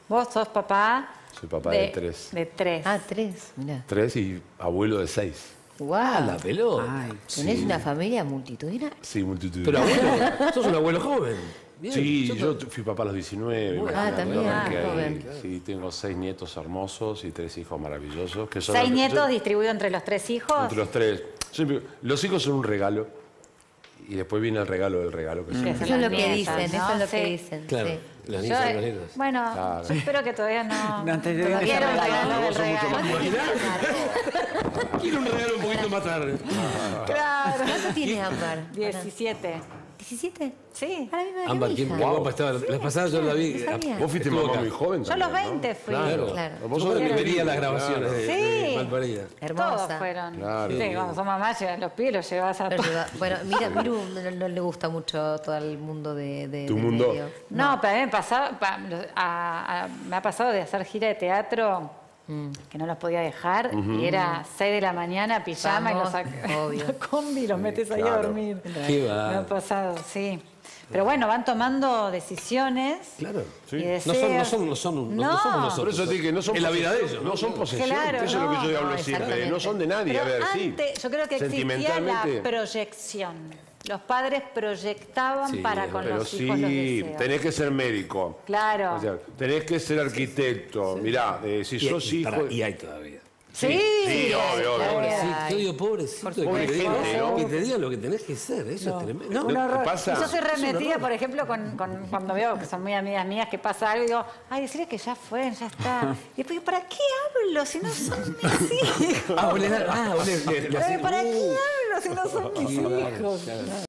Vos sos papá... Soy papá de 3. De 3. Ah, 3, mirá. 3 y abuelo de 6. ¡Wow! Ah, la pelota. ¿Tenés una familia multitudinaria? Sí, multitud. Pero abuelo, sos un abuelo joven. Bien, Sí, yo fui papá a los 19. imagínate, también, arranqué ahí. joven. Sí, tengo 6 nietos hermosos y 3 hijos maravillosos. Que son 6 los- nietos distribuidos entre los 3 hijos. Entre los 3. Los hijos son un regalo. Y después viene el regalo del regalo. Que Que son son Eso es las lo que nietas, dicen, ¿no? eso es lo que Sí. dicen. Claro, Sí. las Yo, niñas son los nietos. bueno, Claro. yo espero que todavía no... No te den todavía ese no regalo. regalo del Vos sos mucho regalo. más Quiero un regalo un poquito más tarde. Claro. ¿Cuánto tiene Ámbar? 17. ¿17? Sí. A la misma edad Ámbar, que qué mi hija. guapa estaba. La pasada yo la vi. No sabía. Vos fuiste Estuvo mamá acá. muy joven Yo a los también, ¿no? 20 fui. Claro. Claro. Vos Yo sos de vería las Claro. grabaciones de Sí. Malparida. Todos Hermosa. fueron. Claro. Sí, cuando son mamás llevan los pies, los llevas a Pero todos. bueno, mira, Miru no le gusta mucho todo el mundo de ¿Tu del mundo? medio. No, pero a mí me pasaba, me ha pasado de hacer gira de teatro que no los podía dejar y era 6 de la mañana, pijama Vamos, y los sacas obvio. la combi y los metes ahí a claro. dormir. Qué Me va. ha pasado, sí. Pero bueno, van tomando decisiones Claro. y No deseos. somos nosotros. Por eso te digo que no son Es la vida de ellos, No son posesiones. Claro, eso es lo que yo no, hablo no, siempre. exactamente. No son de nadie. Pero a ver, antes, sí. yo creo que existía la Sentimentalmente. proyección. Los padres proyectaban Sí, para con Pero los hijos los sí, deseos. tenés que ser médico. Claro. O sea, tenés que ser arquitecto. Mirá, si sos hijo... Y hay todavía. Sí, sí, obvio, obvio. Pobrecito, yo digo pobrecito. Pobre que te digan- gente, ¿no? Que te digan lo que tenés que ser. Eso es tremendo. Un horror. pasa? Y yo soy Es un remetida, horror. por ejemplo, cuando veo que son muy amigas mías que pasa algo y digo, ay, decirle que ya fue, ya está. Y después digo, ¿para qué hablo si no son mis hijos? Ah, vos le das- ¿Para qué hablo si no son mis Claro, hijos? claro.